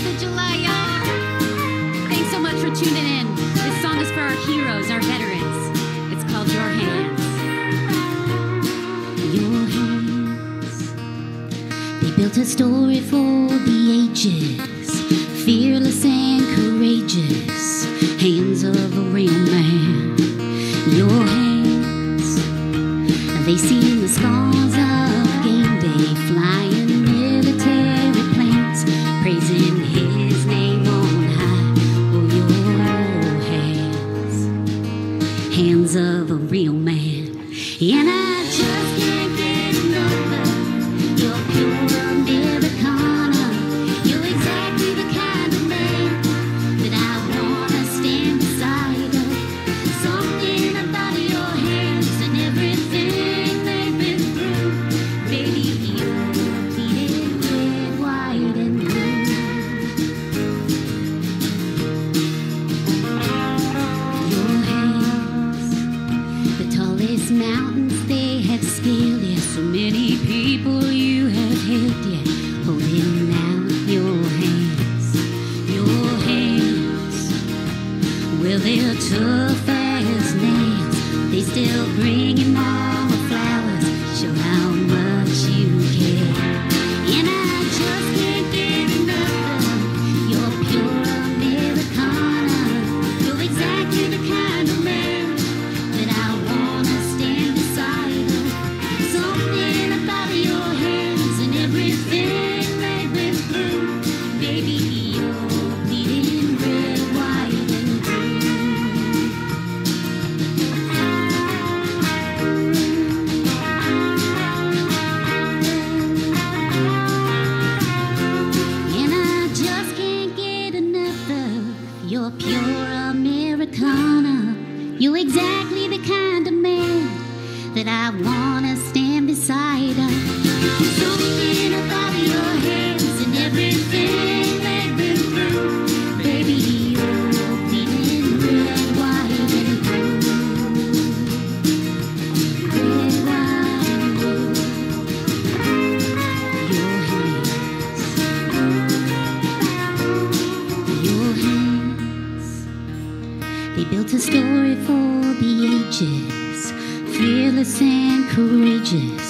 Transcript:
4th of July, y'all. Thanks so much for tuning in. This song is for our heroes, our veterans. It's called Your Hands. Your hands, they built a story for the ages, fearless and courageous, hands of a real man. Your hands, they seen the scars of game day, flying military planes, praising his name on high. Oh, your hands, hands of a real man. And I just can't get enough of your pure Americana. You're exactly the kind of man that I wanna stand beside of. Something about your hands and everything they've been through. Baby, you're bleeding red, white, and blue. Your hands, the tallest mountains they have scaled, yeah. So many people you have helped, yeah. Holding out your hands, well, they're tough as nails. They still bring you mama flowers, show how much you care. And I just can't get enough of your pure Americana. You're exactly the kind of man that I wanna stand beside of. Something about your hands and everything they've been through. Baby, you're bleeding red, white, and blue. And I just can't get enough of your pure Americana. You're exactly the kind of man that I wanna stand beside of. Something about your hands and everything they've been through. Baby, you're bleeding red, white, and blue. Red, white, and blue. Your hands, they built a story for the ages, fearless and courageous,